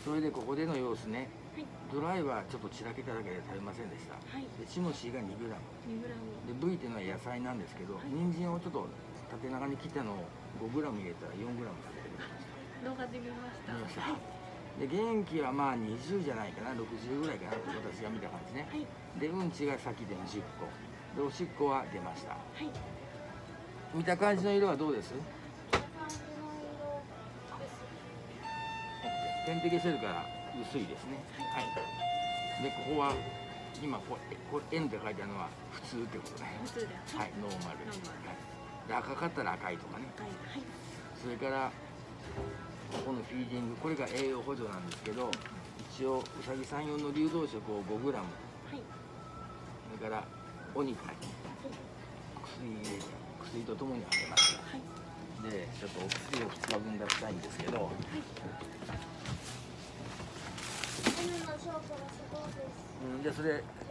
それでここでの様子ね、 はい。 ドライはちょっと散らけただけで食べませんでした。 はい。 でチモシーが 2g 2グラム。 で V っていうのは野菜なんですけど、 はい人参をちょっと縦長に切ったのを 5g 入れたら 4g 食べてくれました。 動画で見ました。 見ました。 はい。 で元気はまあ20じゃないかな、60ぐらいかなと私が見た感じね。 はい。 でうんちが先で10個でおしっこは出ました。 はい。 見た感じの色はどうです？点滴してるから薄いですね。はい。でここは今これ N って書いてあるのは普通ってことね。 普通です。 はい、ノーマル。 ノーマル。 はい。で赤かったら赤いとかね。 はい。はい。 それからここのフィーディング、これが栄養補助なんですけど、一応うさぎさん用の流動食を 5g、 はい。 それからお肉、薬入れて薬とともにあげました。 はい。 でちょっとお薬を2日分出したいんですけど、 N のショートがすごいです。 じゃあそれ